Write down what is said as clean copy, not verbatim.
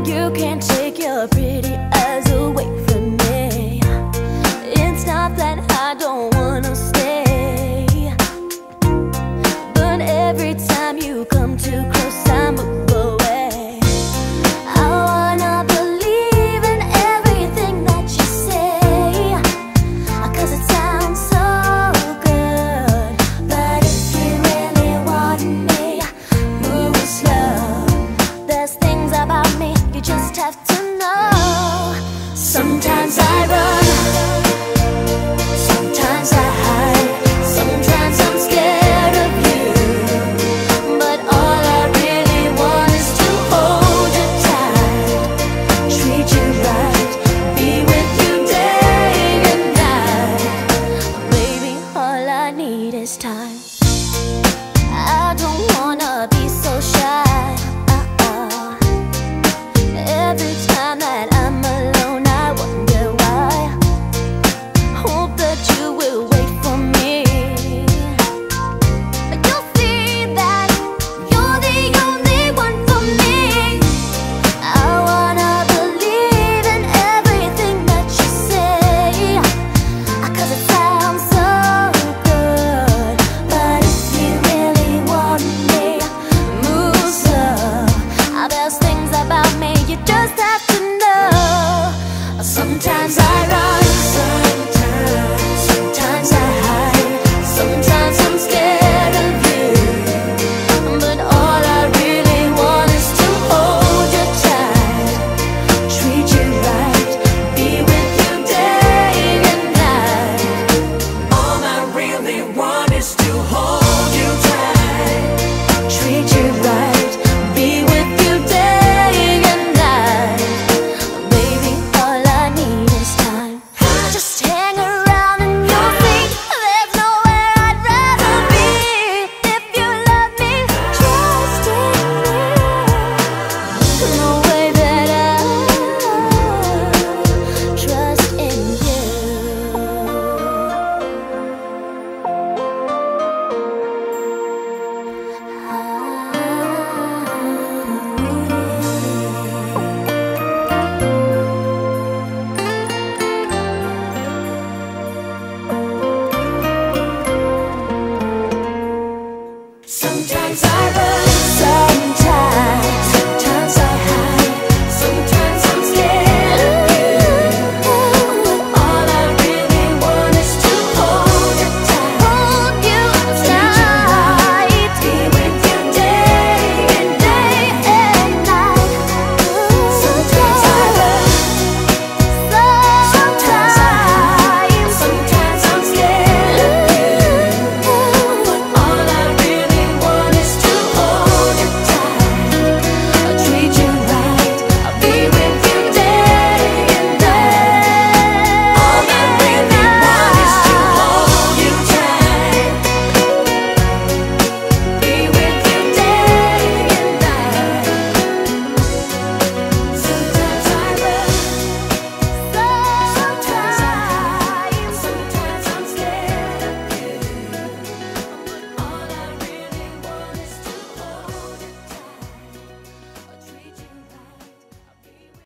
You can't take your pretty eyes away from me. It's not that I don't wanna stay, but every time you come too close I move away. I wanna believe in everything that you say, 'cause it sounds so good. But if you really want me, move slow. There's things about me you just have to know. Sometimes I run